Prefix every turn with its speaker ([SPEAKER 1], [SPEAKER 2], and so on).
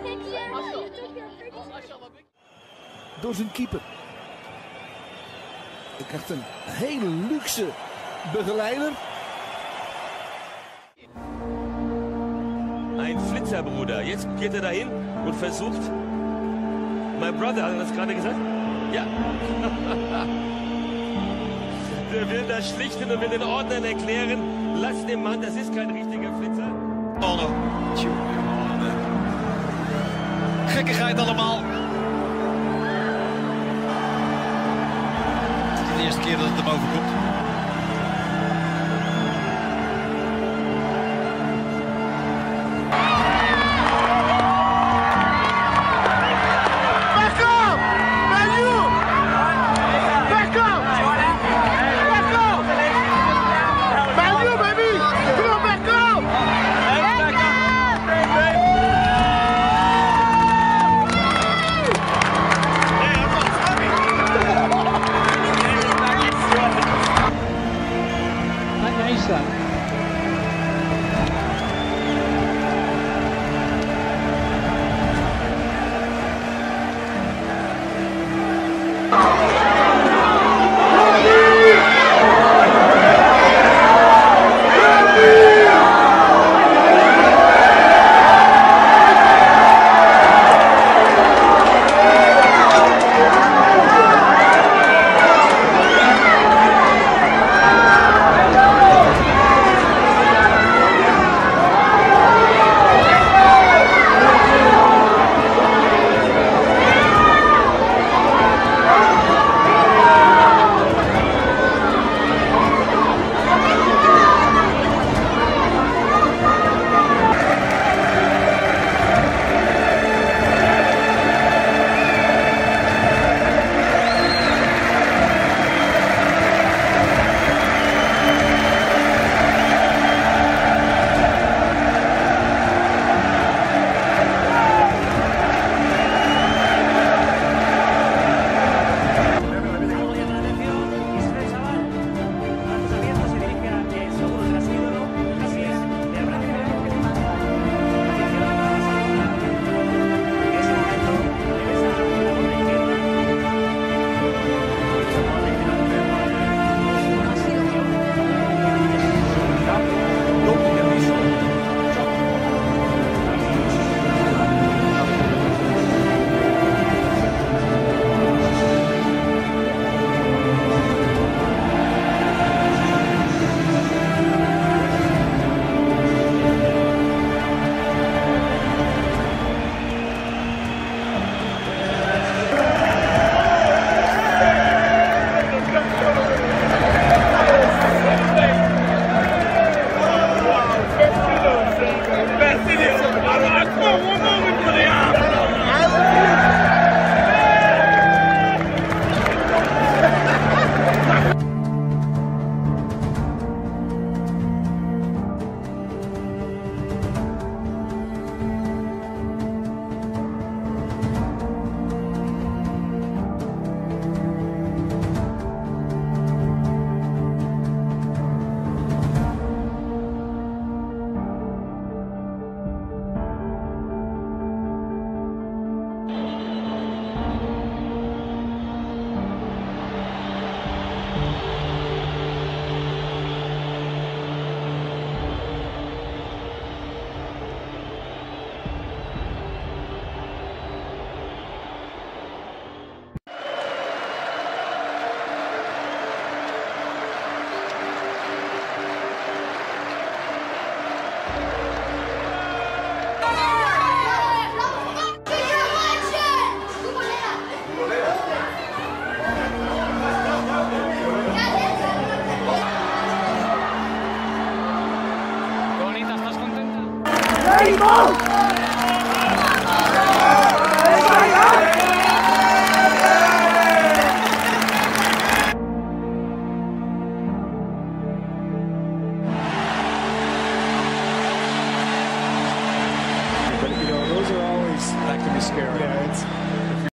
[SPEAKER 1] Door zijn keeper. Hij krijgt een hele luxe begeleider.
[SPEAKER 2] Ein Flitzer, Bruder. Jetzt geht dahin und versucht. My brother, hat er das gerade gesagt? Ja. Der will das schlichten und will den Ordnern erklären. Lass den Mann, das ist kein richtiger Flitzer.
[SPEAKER 3] Oh no. Gekkigheid allemaal. Het is de eerste keer dat het hem overkomt.
[SPEAKER 4] Iniesta.